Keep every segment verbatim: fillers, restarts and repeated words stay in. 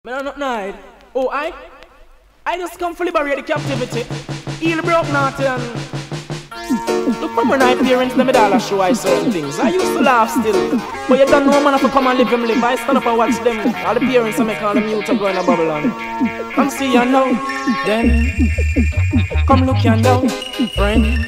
Man, I'm not night. Oh, I? I just come to liberate the captivity. Heal broke naughty and look from my night parents, let me dollar show I certain things. I used to laugh still, but you don't know man if I come and live him live. I stand up and watch them. All the parents I make all the mute to go in a bubble on. Come see you now, then come look you now, friend.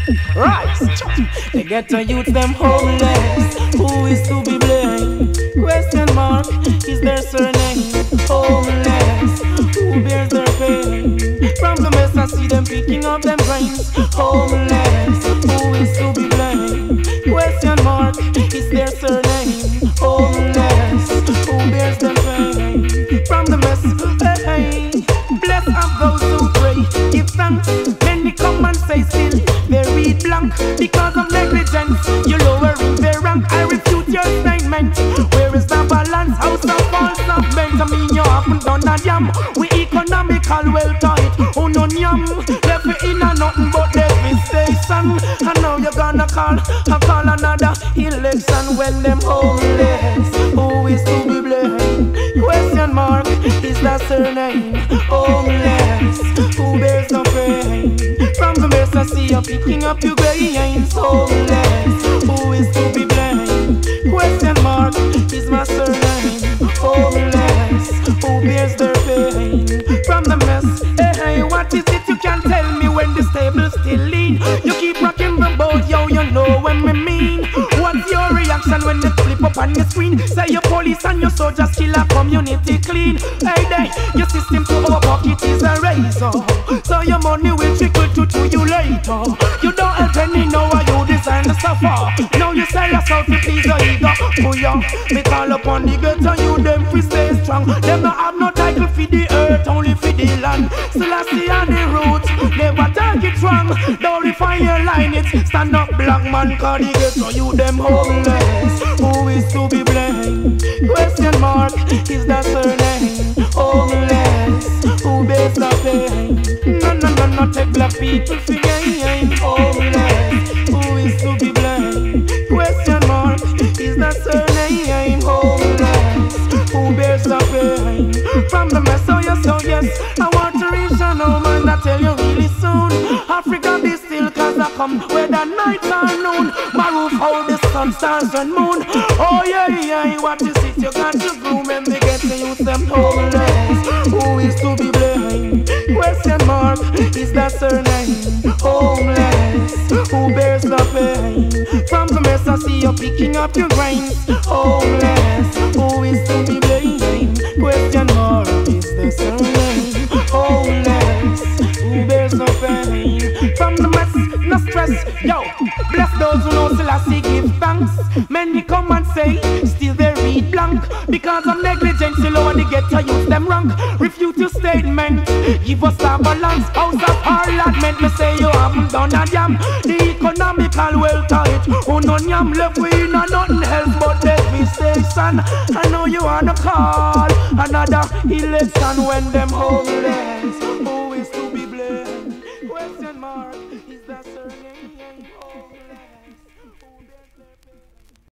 Rise, they get to youth them homeless. Who is to be blamed? Question mark, is their surname? Homeless, who bears their pain? From the mess I see them picking up them brains. Homeless, who is to be blamed? Question mark, is their surname? Homeless, who bears their pain? From the mess, hey, hey. Bless up those who pray, give thanks. Many come and say still they read blank because of negligence. You lowering their rank, I refute your statement. Where is the balance? House of false of meant I mean you haven't done a damn. We economical well tight, oh no yam. Left me in a nothing but devastation. And now you're gonna call, I call another election when them homeless. Who is to be blamed? Question mark, is that surname? Homeless, who bears the pain? From the mess I see you picking up your grains. Homeless, who is to be blamed? Question mark, is my surname? Homeless, who bears their pain? From the mess, hey, hey, what is it you can tell me when the stable's still lean? You keep rocking the boat, yo, you know what me mean. What's your reaction when they flip up on the screen? Say your police and your soldiers kill a community clean. Hey, day, your system to our pocket is a razor, so your money will trickle to, to you later. You don't help any know why you design to suffer. Now you sell us out to please your ego. Oh yeah, me call upon the ghetto, you them free stay strong. Them not have no title for the earth, only for the land. Still I see on the route, never target wrong. Don't refine your line, it's stand up black man, call the ghetto, you them homeless. Who is to be blamed? Question mark, is that surname? Homeless, who bears the pain? No, no, no, no, take black people for gain. Homeless, who is to be blamed? Question mark, is that surname? Homeless, who bears the pain? From the mess, oh yes, oh yes, I want to reach a no man, I tell you really soon. Africa be still cause I come where the night or noon. My roof hold the sun, stars and moon. Oh yeah, yeah, what is it you got to groom and they get to use them homeless. Who is to be blamed? Question mark, is that surname? Homeless, who bears the pain? From the mess I see you picking up your grains. Homeless, who is to be blamed? Question mark, is the surname? Homeless, who bears the pain? From the mess, no stress, yo. Bless those who know still I see give thanks. Many come and say, still they read blank because of negligence, you lower the get to use them rank. Refute your statement, give us a balance. House of Parliament, me say you haven't done a damn. The economical well tight, oh no yam left we in a nothing else but devastation. I know you wanna call another election when them homeless.